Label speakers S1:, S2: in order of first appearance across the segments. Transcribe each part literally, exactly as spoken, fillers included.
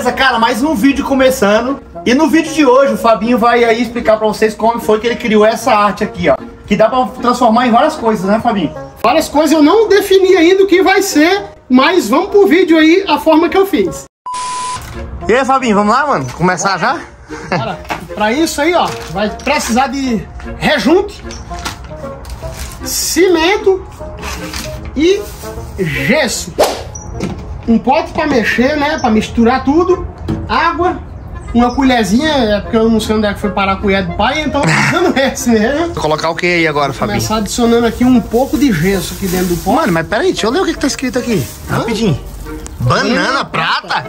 S1: Beleza, cara, mais um vídeo começando. E no vídeo de hoje o Fabinho vai aí explicar pra vocês como foi que ele criou essa arte aqui, ó. Que dá pra transformar em várias coisas, né, Fabinho?
S2: Várias coisas eu não defini ainda o que vai ser, mas vamos pro vídeo aí a forma que eu fiz.
S1: E aí, Fabinho, vamos lá, mano? Começar já?
S2: Cara, pra isso aí, ó, vai precisar de rejunte, cimento e gesso. Um pote pra mexer, né, pra misturar tudo, água, uma colherzinha, é porque eu não sei onde é que foi parar a colher do pai, então dando esse mesmo.
S1: Vou colocar o que aí agora, Fabinho?
S2: Começar adicionando aqui um pouco de gesso aqui dentro do pote.
S1: Mano, mas peraí, deixa eu ler o que, que tá escrito aqui. Hã? Rapidinho. Banana prata?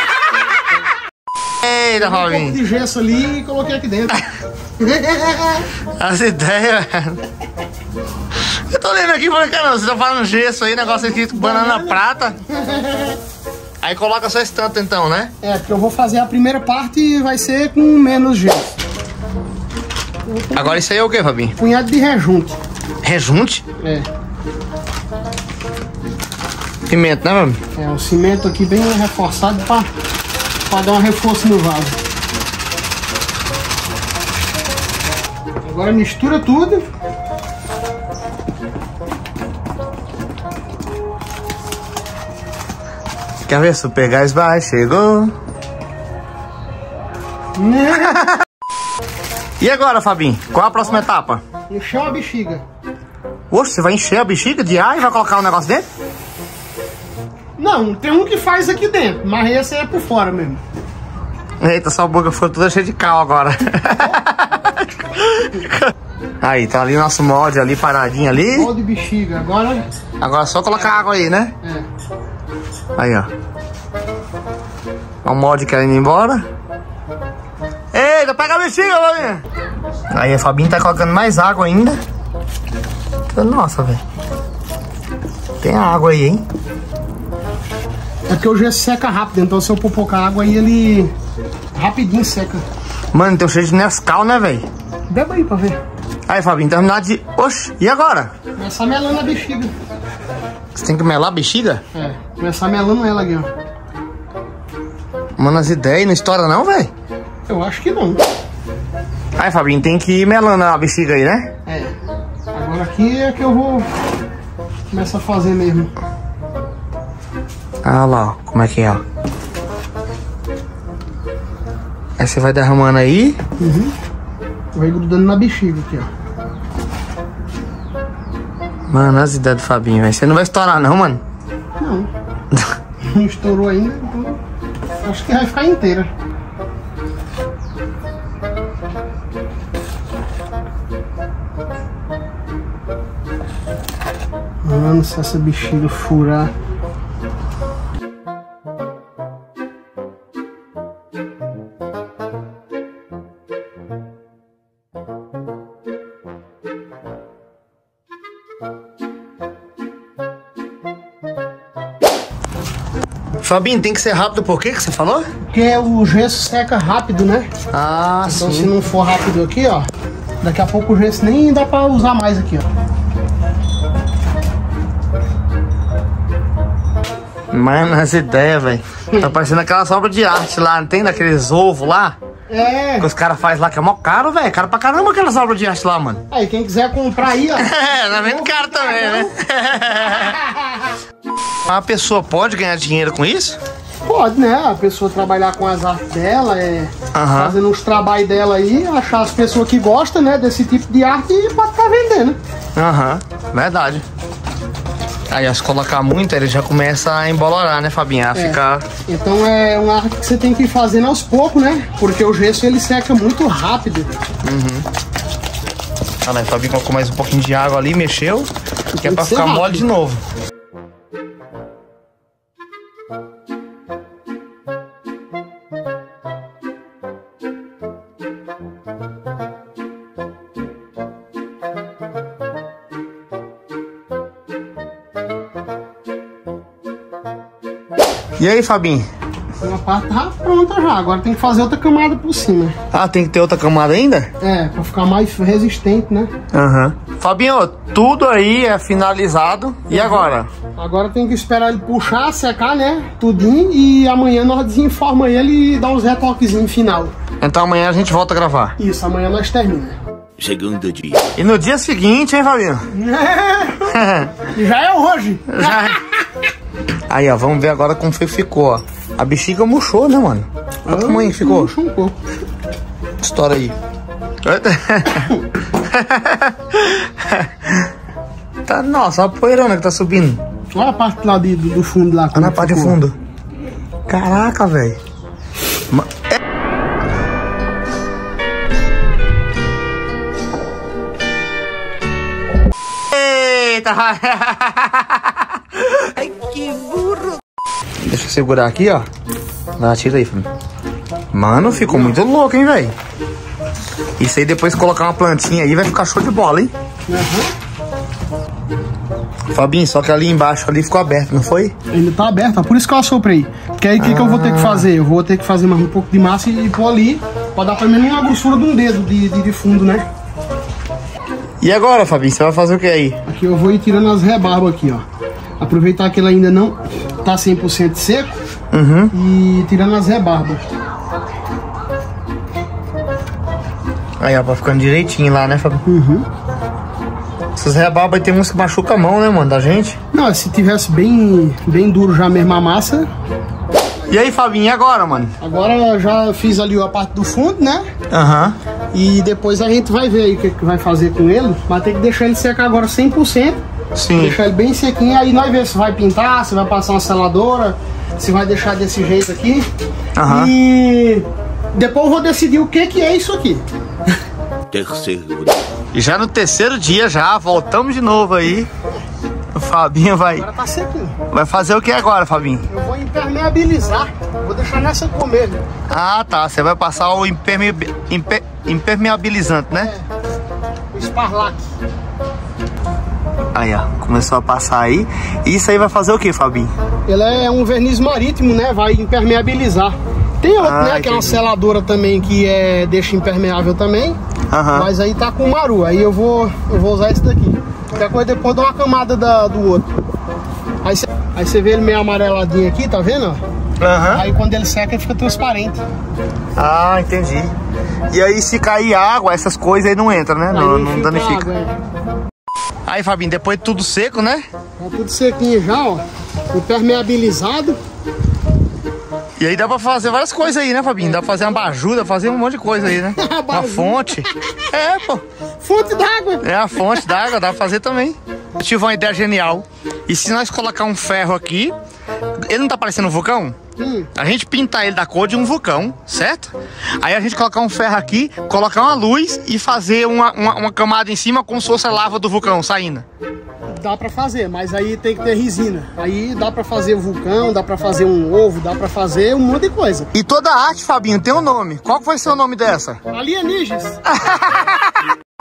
S1: Eita,
S2: Um pouco
S1: Fabinho.
S2: de gesso ali e coloquei aqui dentro.
S1: As ideias, velho. Eu tô lendo aqui e falei, caramba, você tá falando gesso aí, negócio escrito banana prata. Aí coloca só esse tanto então, né?
S2: É, porque eu vou fazer a primeira parte e vai ser com menos gesso.
S1: Agora isso aí é o que, Fabinho?
S2: Punhado de rejunte.
S1: Rejunte?
S2: É.
S1: Pimenta, né, Fabinho?
S2: É, o cimento aqui bem reforçado pra, pra dar um reforço no vaso. Agora mistura tudo.
S1: Quer ver se eu pegar esse vai? Chegou. E agora, Fabinho? Qual a próxima etapa?
S2: Encher a bexiga.
S1: Oxe, você vai encher a bexiga de ar e vai colocar o negócio dentro?
S2: Não, tem um que faz aqui dentro, mas esse é por fora mesmo.
S1: Eita, sua boca foi toda cheia de cal agora. Aí, tá ali nosso molde ali, paradinho ali.
S2: Molde de bexiga, agora...
S1: Agora é só colocar água aí, né?
S2: É.
S1: Aí, ó. Ó o molde querendo ir embora. Eita, pega a bexiga, Fabinho. Aí a Fabinho tá colocando mais água ainda. Nossa, velho. Tem água aí, hein?
S2: É porque o gesso seca rápido, então se eu pôr pouca água aí, ele rapidinho seca.
S1: Mano, tem um cheiro de Nescau, né, velho?
S2: Beba aí pra ver.
S1: Aí, Fabinho, terminado de... Oxe, e agora?
S2: Começar melando a bexiga.
S1: Você tem que melar a bexiga?
S2: É, começar melando ela aqui, ó.
S1: Mano, as ideias não estoura não, velho?
S2: Eu acho que não.
S1: Aí, Fabinho, tem que ir melando a bexiga aí, né?
S2: É. Agora aqui é que eu vou começar a fazer mesmo.
S1: Ah lá, ó, como é que é, ó. Aí você vai derramando aí.
S2: Uhum. Vai grudando na bexiga aqui, ó.
S1: Mano, as ideias do Fabinho, velho. Você não vai estourar não, mano?
S2: Não. Não estourou ainda, então acho que vai ficar inteira. Mano, se essa bexiga furar.
S1: Fabinho, tem que ser rápido por quê que você falou?
S2: Porque o gesso seca rápido, né?
S1: Ah,
S2: Então
S1: sim.
S2: se não for rápido aqui, ó, daqui a pouco o gesso nem dá pra usar mais aqui, ó.
S1: Mano, as ideias, velho. Tá parecendo aquelas obras de arte lá, não tem? Daqueles ovos lá?
S2: É.
S1: Que os caras fazem lá, que é mó caro, velho. Caro pra caramba aquelas obras de arte lá, mano.
S2: Aí, quem quiser comprar aí, ó.
S1: É, tá vendo caro também, né? Uma pessoa pode ganhar dinheiro com isso?
S2: Pode, né? A pessoa trabalhar com as artes dela, é,
S1: Aham.
S2: fazendo os trabalhos dela aí, achar as pessoas que gostam, né, desse tipo de arte e pode estar vendendo.
S1: Aham, verdade. Aí, se colocar muito, ele já começa a embolorar, né, Fabinho? A
S2: É.
S1: ficar...
S2: Então é uma arte que você tem que ir fazendo aos poucos, né? Porque o gesso ele seca muito rápido.
S1: Olha lá, o Fabinho colocou mais um pouquinho de água ali, mexeu, que é
S2: Tem
S1: pra
S2: que ser
S1: ficar mole
S2: rápido.
S1: de novo. E aí, Fabinho?
S2: Uma parte tá pronta já, agora tem que fazer outra camada por cima.
S1: Ah, tem que ter outra camada ainda?
S2: É, pra ficar mais resistente, né?
S1: Aham. Uhum. Fabinho, tudo aí é finalizado. E
S2: uhum.
S1: agora?
S2: Agora tem que esperar ele puxar, secar, né? Tudinho. E amanhã nós desenforma ele e dá uns retoquezinhos final.
S1: Então amanhã a gente volta a gravar.
S2: Isso, amanhã nós termina.
S3: Segundo dia.
S1: E no dia seguinte, hein, Fabinho?
S2: Já é hoje.
S1: Já. Aí, ó, vamos ver agora como foi que ficou, ó. A bexiga murchou, né, mano? Olha o tamanho que ficou.
S2: Murchou um pouco.
S1: Estoura aí. Tá, nossa, olha a poeirona que tá subindo.
S2: Olha a parte lá de, do, do fundo lá.
S1: Olha na parte de fundo. Caraca, velho. Eita! Ai, que burro! Deixa eu segurar aqui, ó. Dá, tira aí, filho. Mano, ficou muito louco, hein, velho? Isso aí depois colocar uma plantinha aí vai ficar show de bola, hein?
S2: Uhum.
S1: Fabinho, só que ali embaixo ali ficou aberto, não foi?
S2: Ainda tá aberto, ó, por isso que eu assoprei. Porque aí o que, ah. que eu vou ter que fazer? Eu vou ter que fazer mais um pouco de massa e pôr ali, pra dar pelo menos uma grossura de um dedo de, de, de fundo, né?
S1: E agora, Fabinho, você vai fazer o que aí?
S2: Aqui eu vou ir tirando as rebarbas aqui, ó. Aproveitar que ele ainda não tá cem por cento seco.
S1: Uhum.
S2: E tirando as rebarbas.
S1: Aí, ó, pra ficando direitinho lá, né, Fabinho?
S2: Uhum.
S1: Essas rebarbas tem uns que machucam a mão, né, mano, da gente?
S2: Não, se tivesse bem, bem duro já mesmo a massa.
S1: E aí, Fabinho, e agora, mano?
S2: Agora eu já fiz ali a parte do fundo, né?
S1: Aham. Uhum.
S2: E depois a gente vai ver aí o que, que vai fazer com ele. Mas tem que deixar ele secar agora cem por cento.
S1: Sim.
S2: Deixar ele bem sequinho. Aí nós vemos se vai pintar, se vai passar uma seladora, se vai deixar desse jeito aqui.
S1: Aham. Uhum.
S2: E depois eu vou decidir o que, que é isso aqui.
S3: Terceiro.
S1: E já no terceiro dia já, voltamos de novo aí. O Fabinho vai...
S2: Agora tá sequinho.
S1: Vai fazer o que agora, Fabinho?
S2: Eu vou impermeabilizar. Vou deixar nessa cor mesmo.
S1: Ah, tá. Você vai passar o imperme... imper... impermeabilizante, né?
S2: É. O Sparlac.
S1: Aí, ó. Começou a passar aí. E isso aí vai fazer o que, Fabinho?
S2: Ele é um verniz marítimo, né? Vai impermeabilizar. Tem outro, ah, né? Que é uma seladora também que é, deixa impermeável também.
S1: Uhum.
S2: Mas aí tá com maru. Aí eu vou, eu vou usar esse daqui. Qualquer coisa depois dá uma camada da, do outro. Aí você aí você vê ele meio amareladinho aqui, tá vendo?
S1: Uhum.
S2: Aí quando ele seca ele fica transparente.
S1: Ah, entendi. E aí se cair água, essas coisas aí não entram, né? Aí não, não danifica. Água, é. Aí, Fabinho, depois de tudo seco, né?
S2: Tá tudo sequinho já, ó. Impermeabilizado.
S1: E aí dá pra fazer várias coisas aí, né, Fabinho? Dá pra fazer uma bajuda, fazer um monte de coisa aí, né? Uma fonte. É, pô.
S2: Fonte d'água.
S1: É, a fonte d'água, dá pra fazer também. Eu tive uma ideia genial. E se nós colocar um ferro aqui, ele não tá parecendo um vulcão? Hum. A gente pintar ele da cor de um vulcão, certo? Aí a gente colocar um ferro aqui, colocar uma luz e fazer uma, uma, uma camada em cima como se fosse a lava do vulcão saindo.
S2: Dá pra fazer, mas aí tem que ter resina. Aí dá pra fazer o vulcão, dá pra fazer um ovo, dá pra fazer um monte de coisa.
S1: E toda arte, Fabinho, tem um nome. Qual foi seu nome dessa?
S2: Alienígenas.